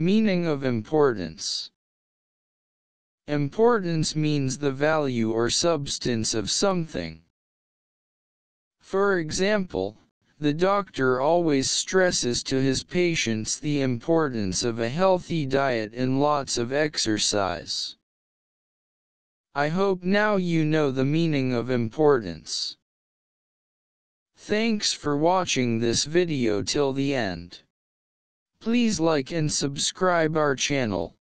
Meaning of importance. Importance means the value or substance of something. For example, the doctor always stresses to his patients the importance of a healthy diet and lots of exercise. I hope now you know the meaning of importance. Thanks for watching this video till the end. Please like and subscribe our channel.